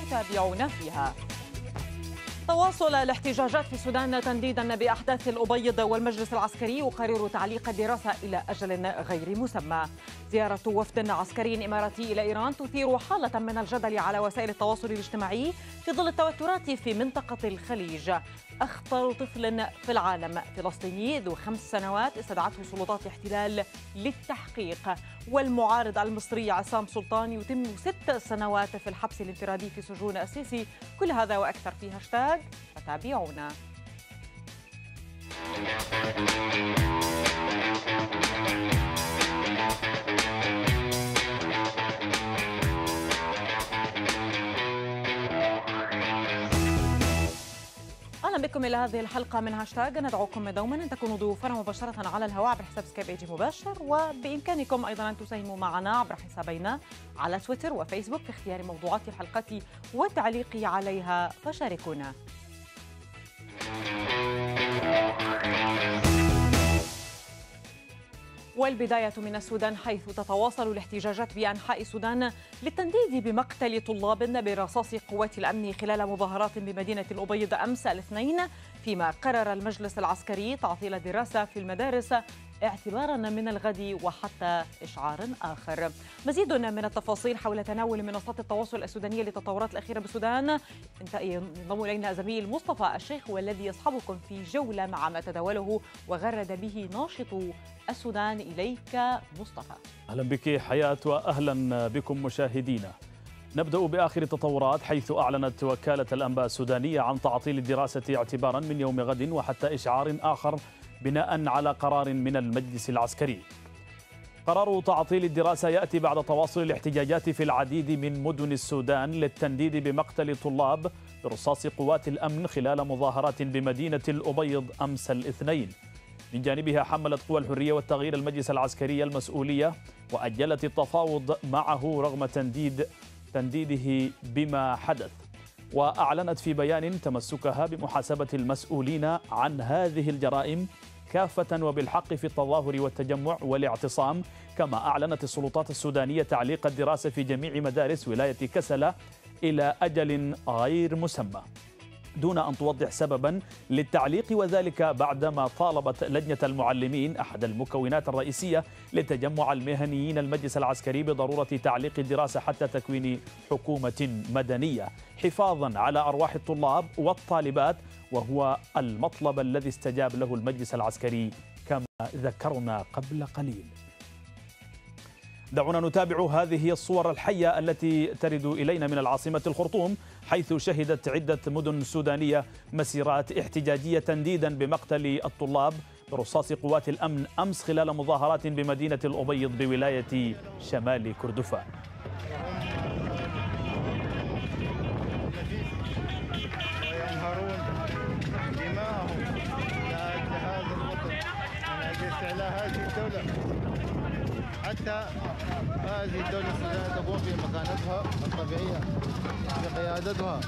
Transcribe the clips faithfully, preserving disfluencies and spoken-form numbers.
تتابعون فيها. تواصل الاحتجاجات في السودان تنديدا بأحداث الأبيض، والمجلس العسكري يقرر تعليق الدراسة إلى أجل غير مسمى. زيارة وفد عسكري إماراتي إلى إيران تثير حالة من الجدل على وسائل التواصل الاجتماعي في ظل التوترات في منطقة الخليج. أخطر طفل في العالم فلسطيني ذو خمس سنوات استدعته سلطات الاحتلال للتحقيق. والمعارض المصري عصام سلطان يتم ست سنوات في الحبس الانفرادي في سجون السيسي. كل هذا وأكثر في هاشتاج فتابعونا. أهلا بكم إلى هذه الحلقة من هاشتاج. ندعوكم دوما أن تكونوا ضيوفنا مباشرة على الهواء عبر حساب سكايب ايجي مباشر، وبإمكانكم أيضا أن تساهموا معنا عبر حسابينا على تويتر وفيسبوك في اختيار موضوعات الحلقة والتعليق عليها، فشاركونا. والبداية من السودان، حيث تتواصل الاحتجاجات بأنحاء السودان للتنديد بمقتل طلاب برصاص قوات الأمن خلال مظاهرات بمدينة الأبيض أمس الاثنين، فيما قرر المجلس العسكري تعطيل الدراسة في المدارس اعتبارا من الغد وحتى إشعار آخر. مزيد من التفاصيل حول تناول منصات التواصل السودانية للتطورات الأخيرة بالسودان ينضم إلينا زميل مصطفى الشيخ، والذي يصحبكم في جولة مع ما تداوله وغرد به ناشط السودان. إليك مصطفى. أهلا بك حياة، وأهلا بكم مشاهدينا. نبدأ بآخر التطورات، حيث أعلنت وكالة الأنباء السودانية عن تعطيل الدراسة اعتبارا من يوم غد وحتى إشعار آخر، بناء على قرار من المجلس العسكري. قرار تعطيل الدراسة يأتي بعد تواصل الاحتجاجات في العديد من مدن السودان للتنديد بمقتل طلاب برصاص قوات الأمن خلال مظاهرات بمدينة الأبيض أمس الاثنين. من جانبها حملت قوى الحرية والتغيير المجلس العسكري المسؤولية وأجلت التفاوض معه رغم تنديد تنديده بما حدث. وأعلنت في بيان تمسكها بمحاسبة المسؤولين عن هذه الجرائم كافة وبالحق في التظاهر والتجمع والاعتصام. كما أعلنت السلطات السودانية تعليق الدراسة في جميع مدارس ولاية كسلا إلى أجل غير مسمى، دون أن توضح سببا للتعليق، وذلك بعدما طالبت لجنة المعلمين أحد المكونات الرئيسية لتجمع المهنيين المجلس العسكري بضرورة تعليق الدراسة حتى تكوين حكومة مدنية حفاظا على أرواح الطلاب والطالبات، وهو المطلب الذي استجاب له المجلس العسكري كما ذكرنا قبل قليل. دعونا نتابع هذه الصور الحية التي ترد إلينا من العاصمة الخرطوم، حيث شهدت عدة مدن سودانية مسيرات احتجاجية تنديدا بمقتل الطلاب برصاص قوات الأمن أمس خلال مظاهرات بمدينة الأبيض بولاية شمال كردفان. حتى هذه الدولة السودانية تقوم بمكانتها الطبيعية بقيادتها.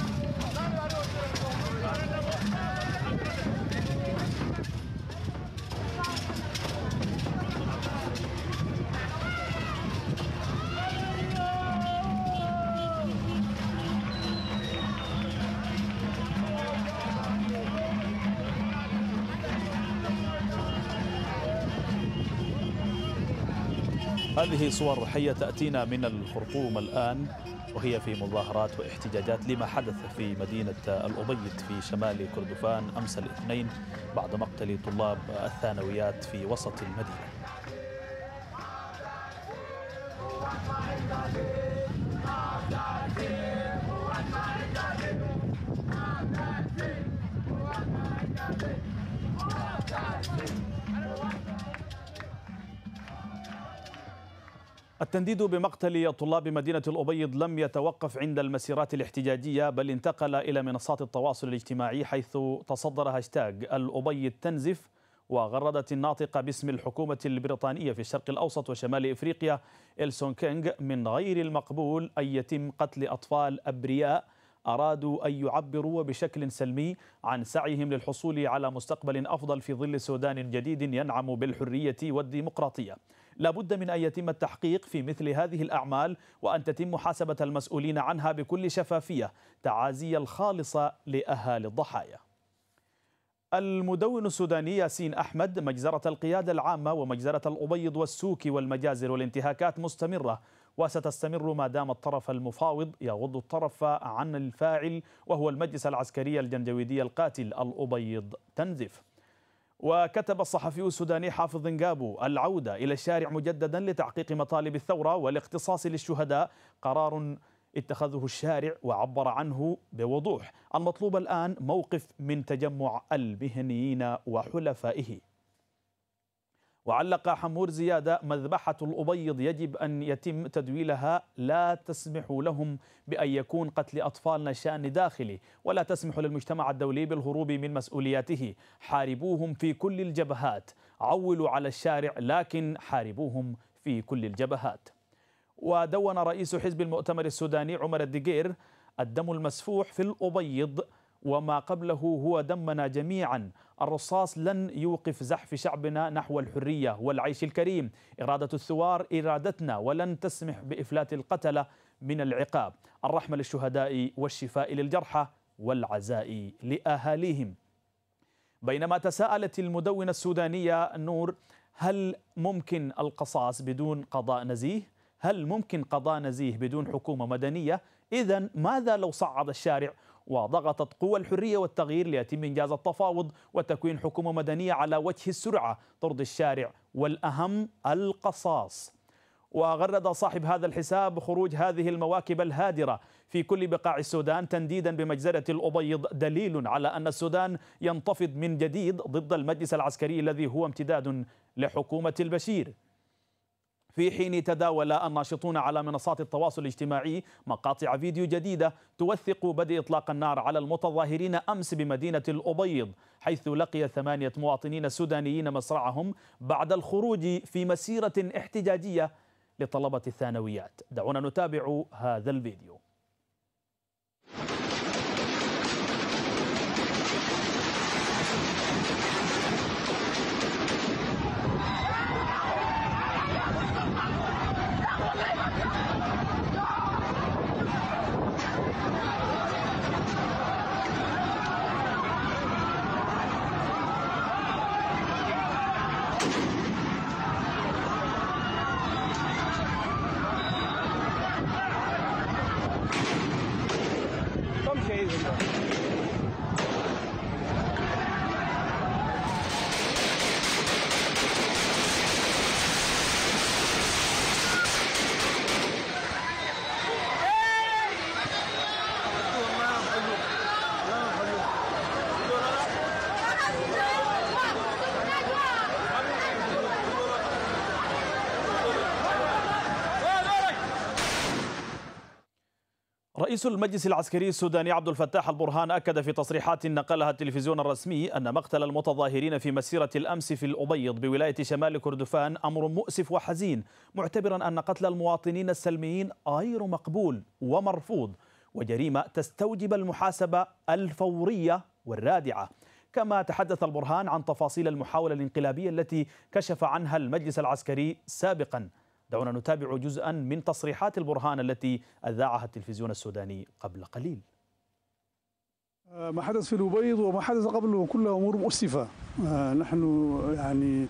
هذه صور حية تأتينا من الخرطوم الآن، وهي في مظاهرات واحتجاجات لما حدث في مدينة الأبيض في شمال كردفان أمس الاثنين بعد مقتل طلاب الثانويات في وسط المدينة. التنديد بمقتل طلاب مدينة الأبيض لم يتوقف عند المسيرات الاحتجاجية، بل انتقل إلى منصات التواصل الاجتماعي، حيث تصدر هاشتاج الأبيض تنزف، وغردت الناطقة باسم الحكومة البريطانية في الشرق الأوسط وشمال إفريقيا إلسون كينغ من غير المقبول أن يتم قتل أطفال أبرياء أرادوا أن يعبروا بشكل سلمي عن سعيهم للحصول على مستقبل أفضل في ظل سودان جديد ينعم بالحرية والديمقراطية. لا بد من أن يتم التحقيق في مثل هذه الأعمال وأن تتم محاسبة المسؤولين عنها بكل شفافية. تعازي الخالصة لأهالي الضحايا. المدون السوداني ياسين أحمد: مجزرة القيادة العامة ومجزرة الأبيض والسوكي والمجازر والانتهاكات مستمرة وستستمر ما دام الطرف المفاوض يغض الطرف عن الفاعل وهو المجلس العسكري الجنجويدي القاتل الأبيض تنزف. وكتب الصحفي السوداني حافظ نقابو: العودة إلى الشارع مجددا لتحقيق مطالب الثورة والاختصاص للشهداء قرار اتخذه الشارع وعبر عنه بوضوح. المطلوب الآن موقف من تجمع المهنيين وحلفائه. وعلق حمور زيادة: مذبحة الأبيض يجب أن يتم تدويلها، لا تسمح لهم بأن يكون قتل أطفالنا شأن داخلي، ولا تسمح للمجتمع الدولي بالهروب من مسؤولياته. حاربوهم في كل الجبهات، عولوا على الشارع لكن حاربوهم في كل الجبهات. ودون رئيس حزب المؤتمر السوداني عمر الدقير: الدم المسفوح في الأبيض وما قبله هو دمنا جميعا. الرصاص لن يوقف زحف شعبنا نحو الحرية والعيش الكريم. إرادة الثوار إرادتنا ولن تسمح بإفلات القتلة من العقاب. الرحمة للشهداء والشفاء للجرحى والعزاء لأهاليهم. بينما تساءلت المدونة السودانية نور: هل ممكن القصاص بدون قضاء نزيه؟ هل ممكن قضاء نزيه بدون حكومة مدنية؟ إذن ماذا لو صعد الشارع وضغطت قوى الحرية والتغيير ليتم إنجاز التفاوض وتكوين حكومة مدنية على وجه السرعة ترضي الشارع والأهم القصاص؟ وغرد صاحب هذا الحساب خروج هذه المواكب الهادرة في كل بقاع السودان تنديدا بمجزرة الأبيض دليل على أن السودان ينتفض من جديد ضد المجلس العسكري الذي هو امتداد لحكومة البشير. في حين تداول الناشطون على منصات التواصل الاجتماعي مقاطع فيديو جديدة توثق بدء إطلاق النار على المتظاهرين أمس بمدينة الأبيض، حيث لقي ثمانية مواطنين سودانيين مصرعهم بعد الخروج في مسيرة احتجاجية لطلبة الثانويات. دعونا نتابع هذا الفيديو. رئيس المجلس العسكري السوداني عبد الفتاح البرهان أكد في تصريحات نقلها التلفزيون الرسمي أن مقتل المتظاهرين في مسيرة الأمس في الأبيض بولاية شمال كردفان أمر مؤسف وحزين، معتبرا أن قتل المواطنين السلميين غير مقبول ومرفوض وجريمة تستوجب المحاسبة الفورية والرادعة. كما تحدث البرهان عن تفاصيل المحاولة الانقلابية التي كشف عنها المجلس العسكري سابقا. دعونا نتابع جزءا من تصريحات البرهان التي أذاعها التلفزيون السوداني قبل قليل. ما حدث في الأبيض وما حدث قبله كلها أمور مؤسفة. نحن يعني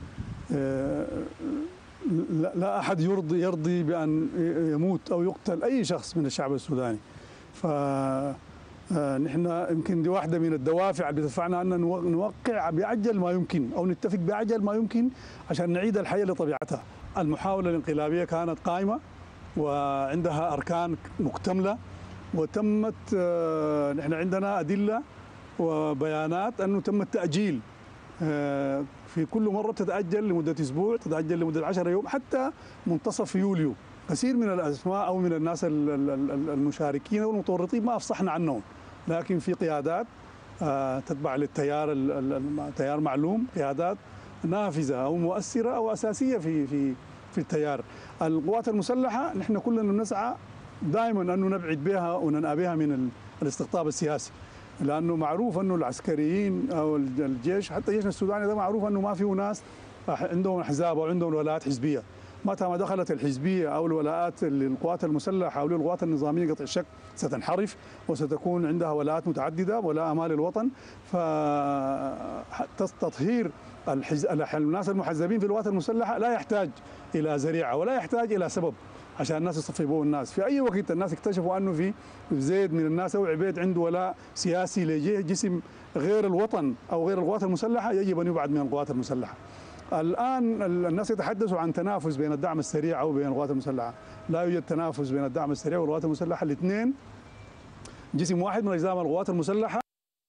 لا أحد يرضي يرضي بأن يموت أو يقتل أي شخص من الشعب السوداني. فنحن يمكن دي واحدة من الدوافع اللي بتدفعنا أن نوقع بعجل ما يمكن أو نتفق بعجل ما يمكن عشان نعيد الحياة لطبيعتها. المحاولة الانقلابية كانت قائمة وعندها أركان مكتملة وتمت، نحن عندنا أدلة وبيانات أنه تم التأجيل في كل مرة، تتأجل لمدة أسبوع، تتأجل لمدة عشرة يوم، حتى منتصف يوليو. كثير من الأسماء أو من الناس المشاركين والمتورطين ما أفصحنا عنهم، لكن في قيادات تتبع للتيار تيار معلوم، قيادات نافذة أو مؤثرة أو أساسية في في في التيار. القوات المسلحة نحن كلنا نسعى دائما أنه نبعد بها وننأى بها من الاستقطاب السياسي، لأنه معروف أنه العسكريين أو الجيش، حتى جيشنا السوداني ده معروف أنه ما فيه ناس عندهم أحزاب أو عندهم ولايات حزبية. متى ما دخلت الحزبية أو الولاءات للقوات المسلحة أو للقوات النظامية قطع الشك ستنحرف وستكون عندها ولاءات متعددة ولاء مال الوطن. فتطهير الناس المحزبين في القوات المسلحة لا يحتاج إلى ذريعة ولا يحتاج إلى سبب عشان الناس يصفبوا الناس. في أي وقت الناس اكتشفوا أنه في زيد من الناس أو عبيد عنده ولاء سياسي لجسم غير الوطن أو غير القوات المسلحة يجب أن يبعد من القوات المسلحة. الآن الناس يتحدثوا عن تنافس بين الدعم السريع أو بين القوات المسلحة. لا يوجد تنافس بين الدعم السريع والقوات المسلحة، الاثنين جسم واحد من أجزاء القوات المسلحة.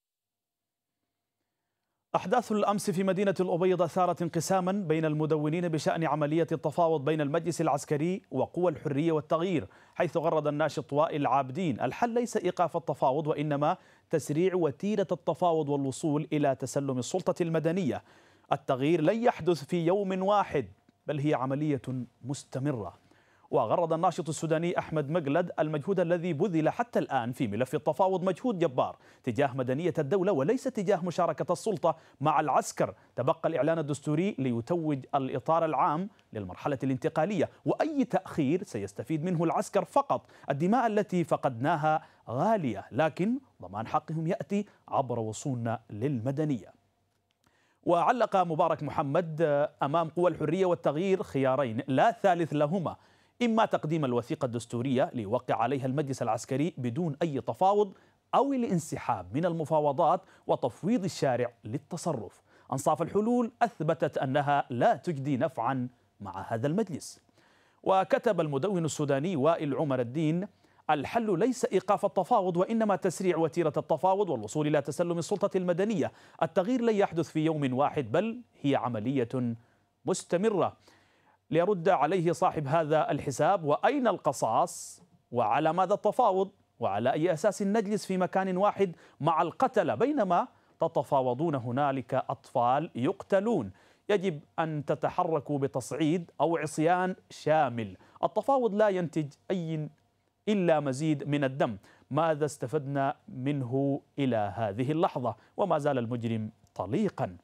أحداث الأمس في مدينة الأبيض أثارت انقساما بين المدونين بشأن عملية التفاوض بين المجلس العسكري وقوى الحرية والتغيير، حيث غرد الناشط وائل عابدين الحل ليس إيقاف التفاوض وإنما تسريع وتيرة التفاوض والوصول إلى تسلم السلطة المدنية. التغيير لن يحدث في يوم واحد بل هي عملية مستمرة. وغرد الناشط السوداني أحمد مقلد المجهود الذي بذل حتى الآن في ملف التفاوض مجهود جبار تجاه مدنية الدولة وليس تجاه مشاركة السلطة مع العسكر. تبقى الإعلان الدستوري ليتوج الإطار العام للمرحلة الانتقالية، وأي تأخير سيستفيد منه العسكر فقط. الدماء التي فقدناها غالية، لكن ضمان حقهم يأتي عبر وصولنا للمدنية. وعلق مبارك محمد أمام قوى الحرية والتغيير خيارين لا ثالث لهما: إما تقديم الوثيقة الدستورية ليوقع عليها المجلس العسكري بدون أي تفاوض، أو الانسحاب من المفاوضات وتفويض الشارع للتصرف. أنصاف الحلول أثبتت أنها لا تجدي نفعا مع هذا المجلس. وكتب المدون السوداني وائل عمر الدين: الحل ليس إيقاف التفاوض وإنما تسريع وتيرة التفاوض والوصول إلى تسلم السلطة المدنية. التغيير لن يحدث في يوم واحد بل هي عملية مستمرة. ليرد عليه صاحب هذا الحساب: وأين القصاص؟ وعلى ماذا التفاوض؟ وعلى أي أساس نجلس في مكان واحد مع القتلة بينما تتفاوضون هنالك أطفال يقتلون؟ يجب أن تتحركوا بتصعيد أو عصيان شامل. التفاوض لا ينتج أي إلا مزيد من الدم. ماذا استفدنا منه إلى هذه اللحظة؟ وما زال المجرم طليقا.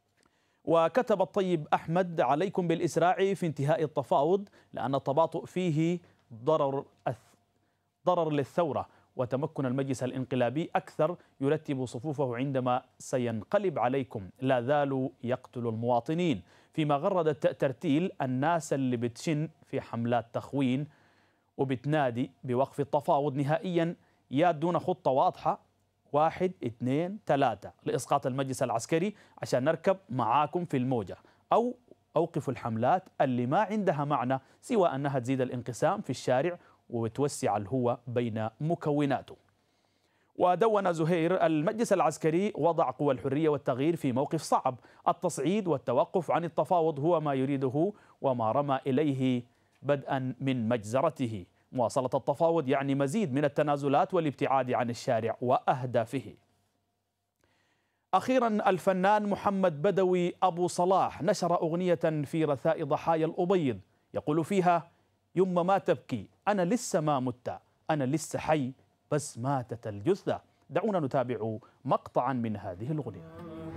وكتب الطيب أحمد: عليكم بالإسراع في انتهاء التفاوض لأن التباطؤ فيه ضرر ضرر للثورة، وتمكن المجلس الانقلابي أكثر يرتب صفوفه عندما سينقلب عليكم. لا زالوا يقتلوا المواطنين، فيما غردت ترتيل الناس اللي بتشن في حملات تخوين وبتنادي بوقف التفاوض نهائيا يا دون خطة واضحة واحد اثنين ثلاثة لإسقاط المجلس العسكري عشان نركب معاكم في الموجة، أو أوقفوا الحملات اللي ما عندها معنى سوى أنها تزيد الانقسام في الشارع وتوسع الهوة بين مكوناته. ودون زهير: المجلس العسكري وضع قوى الحرية والتغيير في موقف صعب. التصعيد والتوقف عن التفاوض هو ما يريده وما رمى إليه بدءا من مجزرته. مواصلة التفاوض يعني مزيد من التنازلات والابتعاد عن الشارع وأهدافه. أخيرا الفنان محمد بدوي أبو صلاح نشر أغنية في رثاء ضحايا الأبيض يقول فيها: يما ما تبكي أنا لسه ما مت، أنا لسه حي بس ماتت الجثة. دعونا نتابع مقطعا من هذه الأغنية.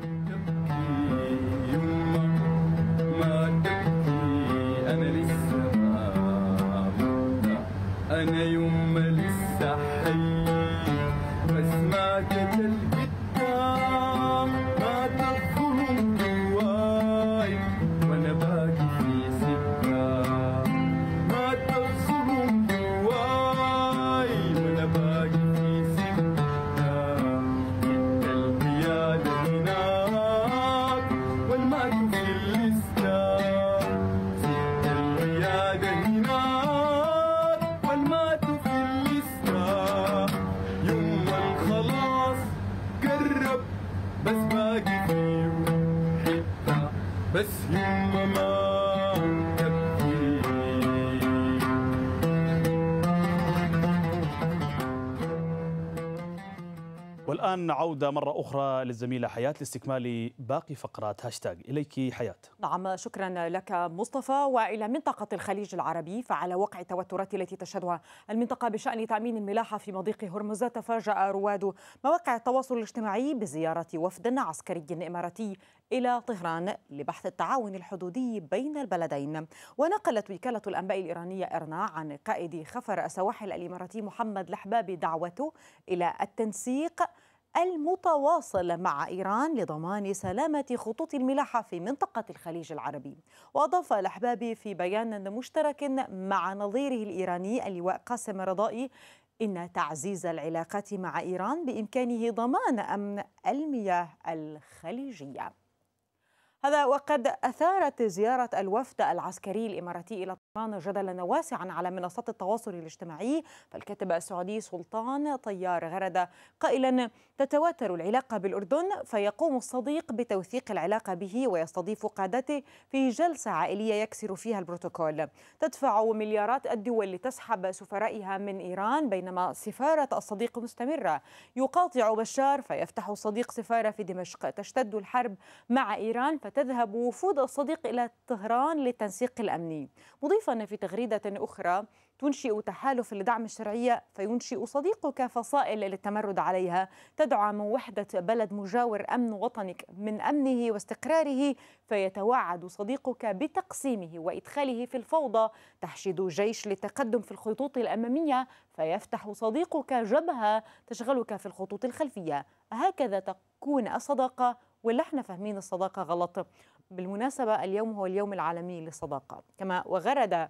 أنا يوم لسه حي بس ماتت القدام، مات الظلم جواي وأنا باقي في سكة، مات الظلم جواي وأنا باقي في سكة. جبت القيادة هناك والمات في اللستة، جبت القيادة هناك بس باقي فيه حتة، بس يما ما تبكي. والآن والآن عودة مرة أخرى للزميلة حياة لاستكمال باقي فقرات هاشتاج. إليك حياة. نعم، شكرا لك مصطفى. وإلى منطقة الخليج العربي، فعلى وقع التوترات التي تشهدها المنطقة بشأن تأمين الملاحة في مضيق هرمز، تفاجأ رواد مواقع التواصل الاجتماعي بزيارة وفد عسكري إماراتي إلى طهران لبحث التعاون الحدودي بين البلدين. ونقلت وكالة الأنباء الإيرانية إرنا عن قائد خفر السواحل الإماراتي محمد الحبابي دعوته إلى التنسيق المتواصل مع إيران لضمان سلامة خطوط الملاحة في منطقة الخليج العربي. وأضاف الأحبابي في بيان مشترك مع نظيره الإيراني اللواء قاسم رضائي إن تعزيز العلاقات مع إيران بإمكانه ضمان أمن المياه الخليجية. هذا وقد أثارت زيارة الوفد العسكري الإماراتي إلى طهران جدلا واسعا على منصات التواصل الاجتماعي. فالكاتب السعودي سلطان طيار غرد قائلا: تتواتر العلاقة بالأردن، فيقوم الصديق بتوثيق العلاقة به ويستضيف قادته في جلسة عائلية يكسر فيها البروتوكول. تدفع مليارات الدول لتسحب سفرائها من إيران، بينما سفارة الصديق مستمرة. يقاطع بشار فيفتح الصديق سفارة في دمشق. تشتد الحرب مع إيران فتذهب وفود الصديق إلى طهران للتنسيق الأمني. مضيفا في تغريدة أخرى: تنشئ تحالف لدعم الشرعية فينشئ صديقك فصائل للتمرد عليها. تدعم وحدة بلد مجاور أمن وطنك من أمنه واستقراره، فيتوعد صديقك بتقسيمه وإدخاله في الفوضى. تحشد جيش للتقدم في الخطوط الأمامية، فيفتح صديقك جبهة تشغلك في الخطوط الخلفية. هكذا تكون الصداقة، ولا احنا فاهمين الصداقة غلط؟ بالمناسبة اليوم هو اليوم العالمي للصداقة. كما وغرد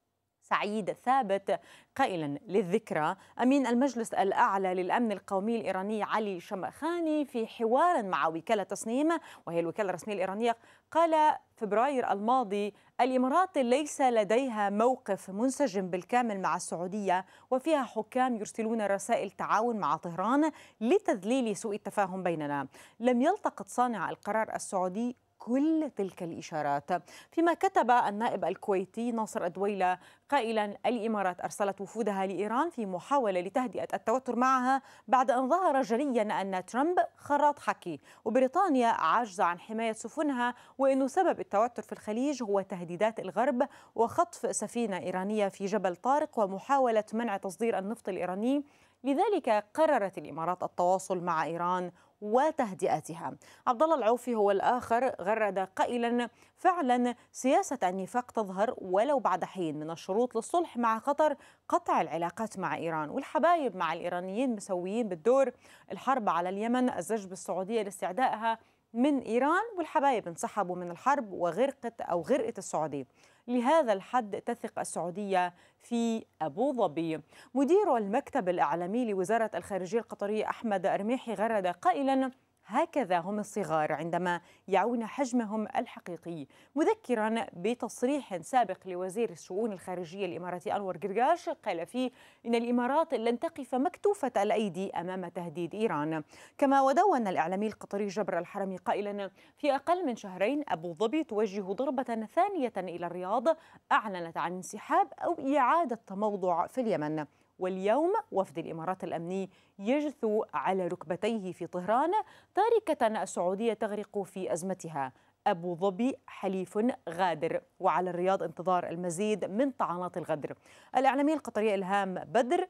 سعيد ثابت قائلا للذكرى أمين المجلس الأعلى للأمن القومي الإيراني علي شمخاني في حوار مع وكالة تسنيم وهي الوكالة الرسمية الإيرانية، قال فبراير الماضي: الإمارات ليس لديها موقف منسجم بالكامل مع السعودية، وفيها حكام يرسلون رسائل تعاون مع طهران لتذليل سوء التفاهم بيننا. لم يلتقط صانع القرار السعودي كل تلك الإشارات. فيما كتب النائب الكويتي ناصر الدويلة قائلا: الإمارات أرسلت وفودها لإيران في محاولة لتهدئة التوتر معها بعد أن ظهر جليا أن ترامب خراط حكي وبريطانيا عاجزة عن حماية سفنها، وأنه سبب التوتر في الخليج هو تهديدات الغرب وخطف سفينة إيرانية في جبل طارق ومحاولة منع تصدير النفط الإيراني. لذلك قررت الإمارات التواصل مع إيران وتهدئتها. عبد الله العوفي هو الآخر غرد قائلا: فعلا سياسة النفاق تظهر ولو بعد حين. من الشروط للصلح مع قطر قطع العلاقات مع إيران، والحبايب مع الإيرانيين مسويين بالدور. الحرب على اليمن أزج بالسعودية لاستعدائها من إيران، والحبايب انسحبوا من الحرب وغرقت أو غرقت السعودية. لهذا الحد تثق السعودية في أبو ظبي. مدير المكتب الإعلامي لوزارة الخارجية القطرية أحمد أرميحي غرد قائلا: هكذا هم الصغار عندما يعون حجمهم الحقيقي، مذكرا بتصريح سابق لوزير الشؤون الخارجية الإماراتي أنور قرقاش قال فيه إن الإمارات لن تقف مكتوفة الأيدي أمام تهديد إيران. كما ودون الإعلامي القطري جبر الحرمي قائلا: في أقل من شهرين أبو ظبي توجه ضربة ثانية إلى الرياض، أعلنت عن انسحاب أو إعادة تموضع في اليمن. واليوم وفد الإمارات الأمني يجثو على ركبتيه في طهران، تاركة السعودية تغرق في أزمتها. أبو ظبي حليف غادر، وعلى الرياض انتظار المزيد من طعنات الغدر. الإعلامية القطرية إلهام بدر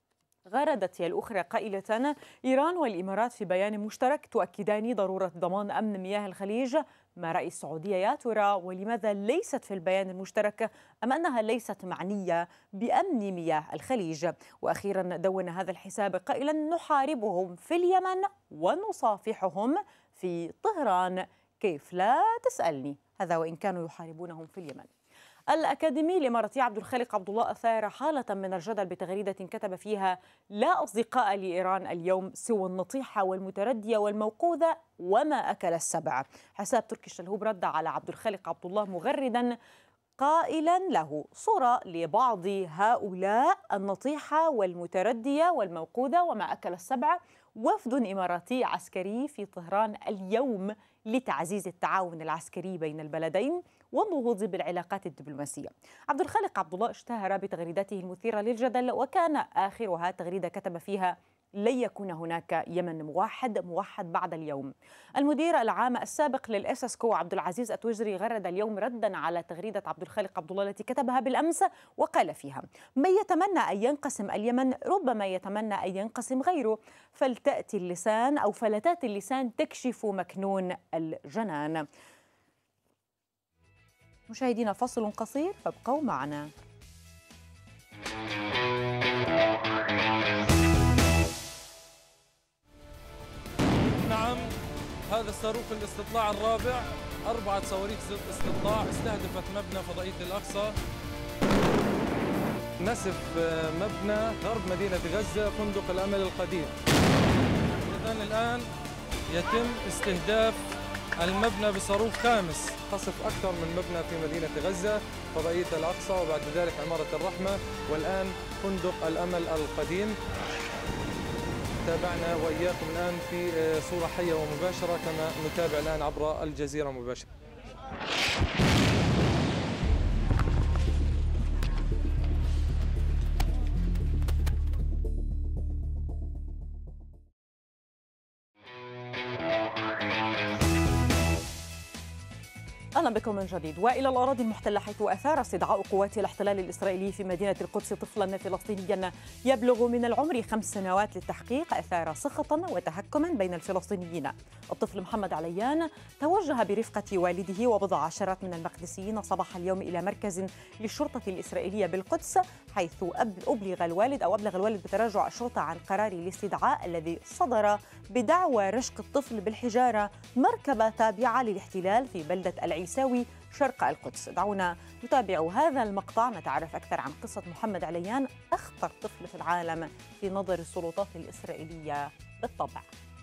غردت هي الأخرى قائلة: إيران والإمارات في بيان مشترك تؤكدان ضرورة ضمان أمن مياه الخليج. ما رأي السعودية يا ترى؟ ولماذا ليست في البيان المشترك أم أنها ليست معنية بأمن مياه الخليج؟ وأخيرا دون هذا الحساب قائلا: نحاربهم في اليمن ونصافحهم في طهران. كيف لا تسألني؟ هذا وإن كانوا يحاربونهم في اليمن. الأكاديمي الإماراتي عبد الخالق عبد الله أثار حالة من الجدل بتغريدة كتب فيها: لا أصدقاء لإيران اليوم سوى النطيحة والمتردية والموقوذة وما أكل السبع. حساب تركي الشلهوب رد على عبد الخالق عبد الله مغردا قائلا له: صورة لبعض هؤلاء النطيحة والمتردية والموقوذة وما أكل السبع وفد إماراتي عسكري في طهران اليوم لتعزيز التعاون العسكري بين البلدين والنهوض بالعلاقات الدبلوماسية. عبد الخالق عبد الله اشتهر بتغريداته المثيرة للجدل، وكان آخرها تغريدة كتب فيها: لن يكون هناك يمن موحد موحد بعد اليوم. المدير العام السابق للإسسكو عبد العزيز التويجري غرد اليوم ردا على تغريدة عبد الخالق عبد الله التي كتبها بالأمس، وقال فيها: من يتمنى أن ينقسم اليمن ربما يتمنى أن ينقسم غيره، فلتأتي اللسان أو فلتات اللسان تكشف مكنون الجنان. مشاهدينا فصل قصير فابقوا معنا. نعم، هذا الصاروخ الاستطلاع الرابع، أربعة صواريخ استطلاع استهدفت مبنى فضائية الأقصى. نسف مبنى غرب مدينة غزة فندق الأمل القديم. إذن الآن يتم استهداف المبنى بصاروخ خامس، قصف أكثر من مبنى في مدينة غزة، فضائية الأقصى وبعد ذلك عمارة الرحمة، والآن فندق الأمل القديم. تابعنا وإياكم الآن في صورة حية ومباشرة كما نتابع الآن عبر الجزيرة مباشرة. أهلا بكم من جديد. وإلى الأراضي المحتلة، حيث أثار استدعاء قوات الاحتلال الإسرائيلي في مدينة القدس طفلا فلسطينيا يبلغ من العمر خمس سنوات للتحقيق، أثار سخطا وتهكما بين الفلسطينيين. الطفل محمد عليان توجه برفقة والده وبضع عشرات من المقدسيين صباح اليوم إلى مركز للشرطة الإسرائيلية بالقدس، حيث أبلغ الوالد أو أبلغ الوالد بتراجع الشرطة عن قرار الاستدعاء الذي صدر بدعوى رشق الطفل بالحجارة مركبة تابعة للاحتلال في بلدة العيساوي شرق القدس. دعونا نتابع هذا المقطع نتعرف أكثر عن قصة محمد عليان، أخطر طفل في العالم في نظر السلطات الإسرائيلية بالطبع.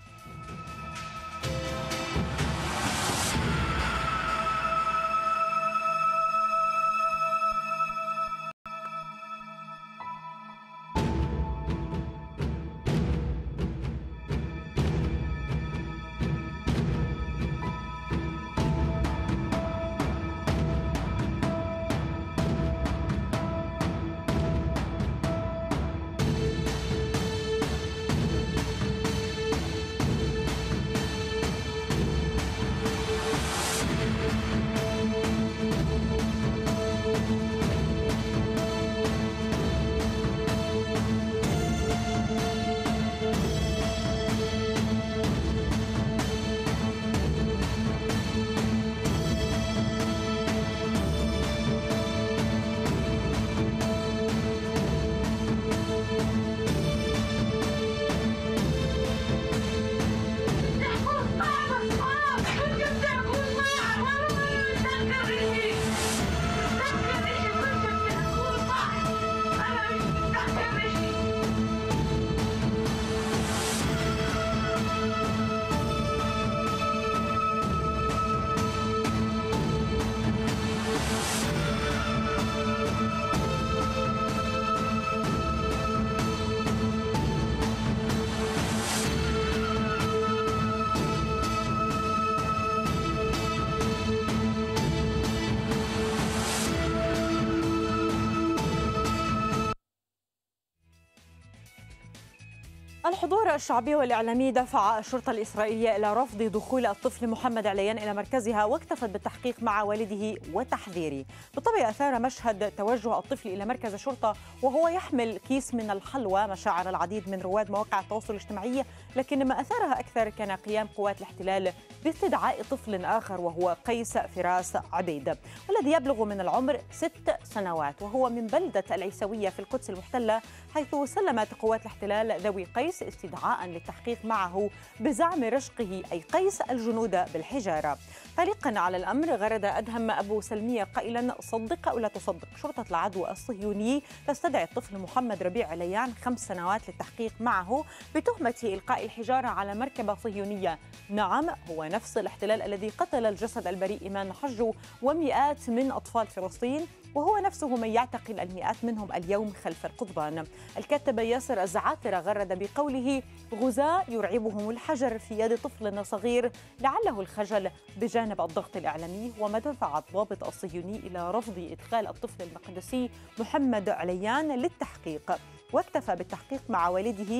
الحضور الشعبي والإعلامي دفع الشرطة الإسرائيلية إلى رفض دخول الطفل محمد عليان إلى مركزها، واكتفت بالتحقيق مع والده وتحذيره. بالطبع أثار مشهد توجه الطفل إلى مركز الشرطة وهو يحمل كيس من الحلوى مشاعر العديد من رواد مواقع التواصل الاجتماعي، لكن ما أثارها أكثر كان قيام قوات الاحتلال باستدعاء طفل آخر وهو قيس فراس عبيد، والذي يبلغ من العمر ست سنوات، وهو من بلدة العيسوية في القدس المحتلة، حيث سلمت قوات الاحتلال ذوي قيس استدعاء للتحقيق معه بزعم رشقه أي قيس الجنود بالحجارة. تعليقا على الأمر، غرد أدهم أبو سلمية قائلا: صدق أو لا تصدق، شرطة العدو الصهيوني تستدعي الطفل محمد ربيع عليان خمس سنوات للتحقيق معه بتهمة إلقاء الحجارة على مركبة صهيونية. نعم، هو نفس الاحتلال الذي قتل الجسد البريء إيمان حجو ومئات من أطفال فلسطين، وهو نفسه من يعتقل المئات منهم اليوم خلف القضبان. الكاتب ياسر الزعاترة غرد بقوله: غزاة يرعبهم الحجر في يد طفل صغير، لعله الخجل بجانب الضغط الإعلامي. وما دفع الضابط الصهيوني إلى رفض إدخال الطفل المقدسي محمد عليان للتحقيق، واكتفى بالتحقيق مع والده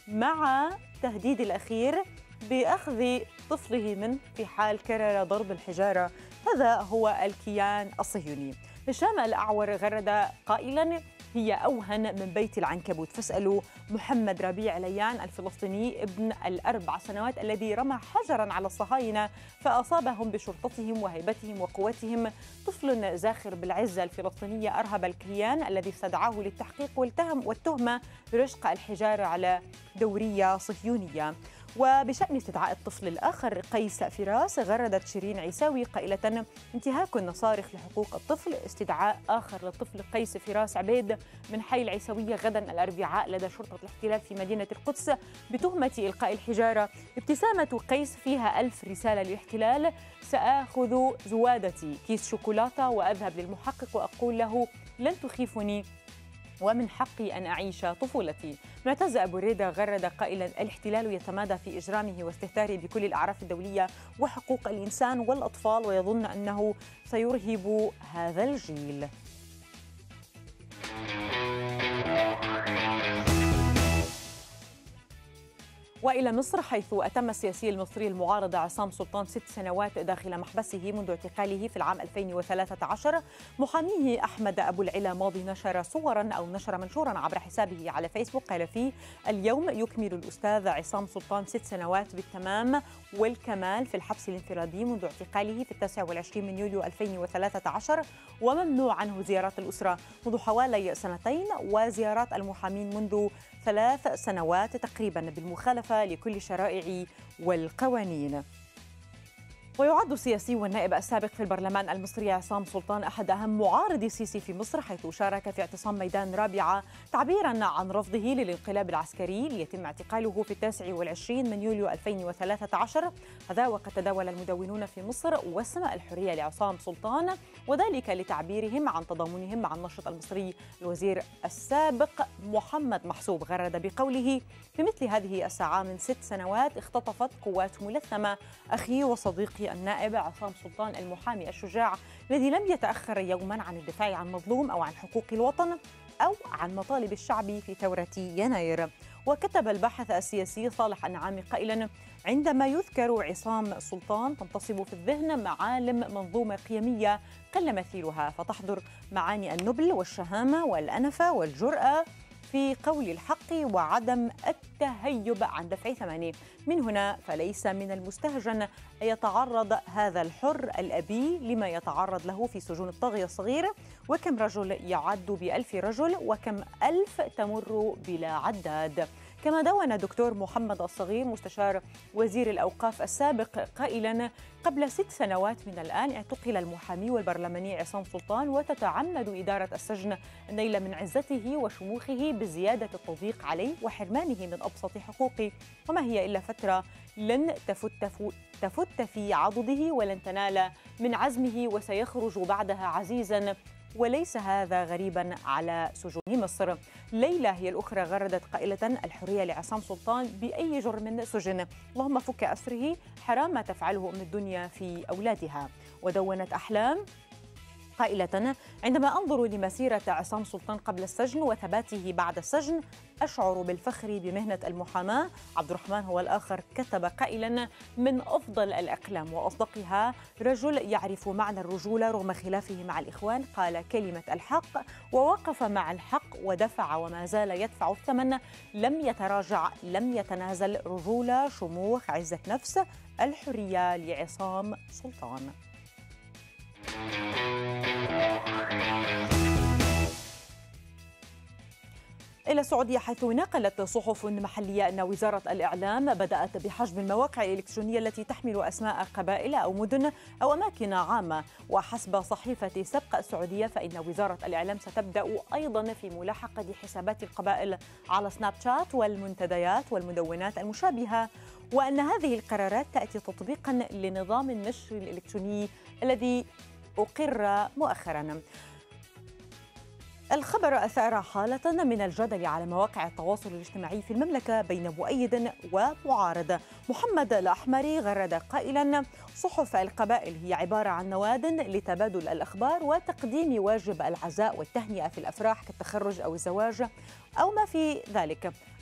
مع تهديد الأخير بأخذ طفله منه في حال كرر ضرب الحجارة. هذا هو الكيان الصهيوني. هشام الأعور غرد قائلا: هي أوهن من بيت العنكبوت. فاسألوا محمد ربيع ليان الفلسطيني ابن الأربع سنوات الذي رمى حجراً على الصهاينة فأصابهم بشرطتهم وهيبتهم وقوتهم. طفل زاخر بالعزة الفلسطينية أرهب الكيان الذي استدعاه للتحقيق والتهم والتهمة برشق الحجارة على دورية صهيونية. وبشأن استدعاء الطفل الآخر قيس فراس غردت شيرين عيساوي قائلة: انتهاك النصارخ لحقوق الطفل. استدعاء آخر للطفل قيس فراس عبيد من حي العيساوية غدا الأربعاء لدى شرطة الاحتلال في مدينة القدس بتهمة إلقاء الحجارة. ابتسامة قيس فيها ألف رسالة للاحتلال: سآخذ زوادتي كيس شوكولاتة وأذهب للمحقق وأقول له لن تخيفني ومن حقي أن أعيش طفولتي. معتز أبو ريدة غرد قائلا: الاحتلال يتمادى في إجرامه واستهتاره بكل الأعراف الدولية وحقوق الإنسان والأطفال ويظن أنه سيرهب هذا الجيل. وإلى مصر، حيث أتم السياسي المصري المعارض عصام سلطان ست سنوات داخل محبسه منذ اعتقاله في العام ألفين وثلاثة عشر. محاميه أحمد أبو العلا ماضي نشر صورا أو نشر منشورا عبر حسابه على فيسبوك قال فيه: اليوم يكمل الأستاذ عصام سلطان ست سنوات بالتمام والكمال في الحبس الانفرادي منذ اعتقاله في التاسع والعشرين من يوليو ألفين وثلاثة عشر، وممنوع عنه زيارات الأسرة منذ حوالي سنتين وزيارات المحامين منذ ثلاث سنوات تقريبا بالمخالفة لكل الشرائع والقوانين. ويعد السياسي والنائب السابق في البرلمان المصري عصام سلطان أحد أهم معارضي السيسي في مصر، حيث شارك في اعتصام ميدان رابعة تعبيراً عن رفضه للانقلاب العسكري ليتم اعتقاله في التاسع والعشرين من يوليو ألفين وثلاثة عشر. هذا وقد تداول المدونون في مصر وسم الحرية لعصام سلطان، وذلك لتعبيرهم عن تضامنهم مع الناشط المصري الوزير السابق محمد محسوب. غرد بقوله: في مثل هذه الساعة من ست سنوات اختطفت قوات ملثمة أخي وصديقي النائب عصام سلطان المحامي الشجاع الذي لم يتأخر يوما عن الدفاع عن مظلوم أو عن حقوق الوطن أو عن مطالب الشعب في ثورة يناير. وكتب الباحث السياسي صالح النعامي قائلا: عندما يذكر عصام سلطان تنتصب في الذهن معالم منظومة قيمية قل مثيلها، فتحضر معاني النبل والشهامة والأنفة والجرأة في قول الحق وعدم التهيب عن دفع ثمنه. من هنا فليس من المستهجن أن يتعرض هذا الحر الأبي لما يتعرض له في سجون الطاغية الصغير، وكم رجل يعد بألف رجل وكم ألف تمر بلا عداد. كما دون دكتور محمد الصغير مستشار وزير الأوقاف السابق قائلا: قبل ست سنوات من الآن اعتقل المحامي والبرلماني عصام سلطان، وتتعمد إدارة السجن النيل من عزته وشموخه بزيادة التضييق عليه وحرمانه من أبسط حقوقه، وما هي إلا فترة لن تفت, تفت في عضده ولن تنال من عزمه وسيخرج بعدها عزيزا، وليس هذا غريبا على سجون مصر. ليلى هي الأخرى غردت قائلة: الحرية لعصام سلطان بأي جرم سجن، اللهم فك أسره، حرام ما تفعله أم الدنيا في أولادها. ودونت أحلام قائلة: عندما أنظر لمسيرة عصام سلطان قبل السجن وثباته بعد السجن أشعر بالفخر بمهنة المحاماة. عبد الرحمن هو الآخر كتب قائلا: من أفضل الأقلام وأصدقها رجل يعرف معنى الرجولة رغم خلافه مع الإخوان، قال كلمة الحق ووقف مع الحق ودفع وما زال يدفع الثمن، لم يتراجع لم يتنازل، رجولة، شموخ، عزة نفس، الحرية لعصام سلطان. إلى السعودية، حيث نقلت صحف محلية أن وزارة الإعلام بدأت بحجب المواقع الإلكترونية التي تحمل أسماء قبائل أو مدن أو أماكن عامة. وحسب صحيفة سبق السعودية فإن وزارة الإعلام ستبدأ أيضا في ملاحقة حسابات القبائل على سناب شات والمنتديات والمدونات المشابهة، وأن هذه القرارات تأتي تطبيقا لنظام النشر الإلكتروني الذي أقر مؤخرا. الخبر أثار حالة من الجدل على مواقع التواصل الاجتماعي في المملكة بين مؤيد ومعارض. محمد الأحمري غرد قائلا: صحف القبائل هي عبارة عن نواد لتبادل الأخبار وتقديم واجب العزاء والتهنئة في الأفراح كالتخرج أو الزواج أو ما في ذلك.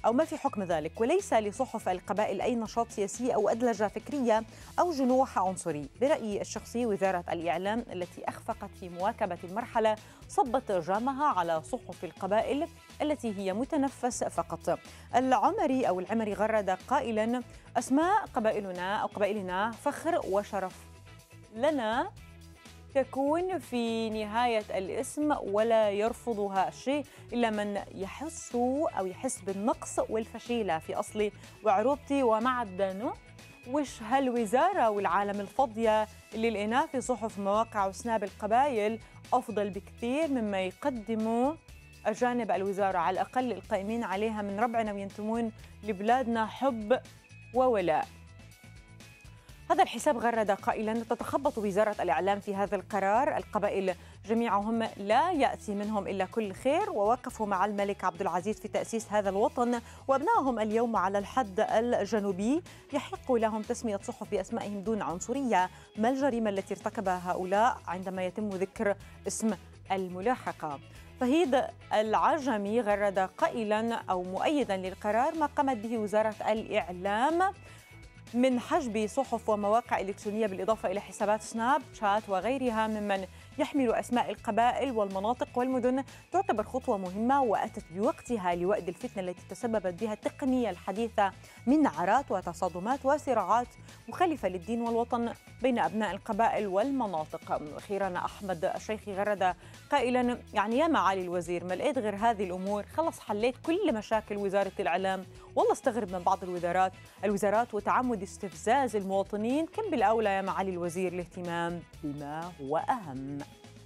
أو ما في حكم ذلك، وليس لصحف القبائل أي نشاط سياسي أو أدلجة فكرية أو جنوح عنصري. برأيي الشخصي وزارة الإعلام التي أخفقت في مواكبة المرحلة صبت جامها على صحف القبائل التي هي متنفس فقط. العمري أو العمري غرد قائلا: أسماء قبائلنا أو قبائلنا فخر وشرف لنا تكون في نهاية الاسم، ولا يرفضها شيء إلا من يحس أو يحس بالنقص والفشيلة في أصلي وعروبتي ومعدنه. وش هالوزارة والعالم الفاضية اللي لقيناه في صحف مواقع وسناب القبائل أفضل بكثير مما يقدموا أجانب الوزارة، على الأقل القائمين عليها من ربعنا وينتمون لبلادنا حب وولاء. هذا الحساب غرد قائلا: تتخبط وزارة الإعلام في هذا القرار، القبائل جميعهم لا يأتي منهم إلا كل خير، ووقفوا مع الملك عبد العزيز في تأسيس هذا الوطن، وأبنائهم اليوم على الحد الجنوبي يحق لهم تسمية صحف بأسمائهم دون عنصرية. ما الجريمة التي ارتكبها هؤلاء عندما يتم ذكر اسم الملاحقة؟ فهيد العجمي غرد قائلا أو مؤيدا للقرار ما قامت به وزارة الإعلام من حجب صحف ومواقع إلكترونية بالإضافة إلى حسابات سناب شات وغيرها ممن يحمل أسماء القبائل والمناطق والمدن، تعتبر خطوة مهمة وأتت بوقتها لوأد الفتنة التي تسببت بها التقنية الحديثة من نعرات وتصادمات وصراعات مخالفة للدين والوطن بين أبناء القبائل والمناطق. أخيرا أحمد الشيخي غرد قائلا: يعني يا معالي الوزير، ما لقيت غير هذه الأمور، خلص حليت كل مشاكل وزارة الإعلام. والله استغرب من بعض الوزارات الوزارات وتعمد استفزاز المواطنين، كم بالأولى يا معالي الوزير الاهتمام بما هو أهم.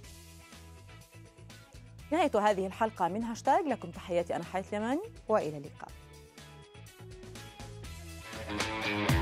نهاية هذه الحلقة من هاشتاج. لكم تحياتي أنا حياة اليماني، وإلى اللقاء.